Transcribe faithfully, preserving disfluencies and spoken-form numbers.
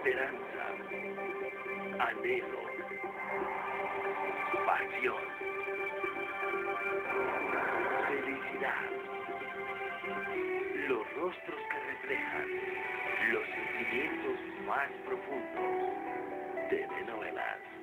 esperanza, anhelo, pasión, felicidad. Los rostros que reflejan los sentimientos más profundos de telenovelas.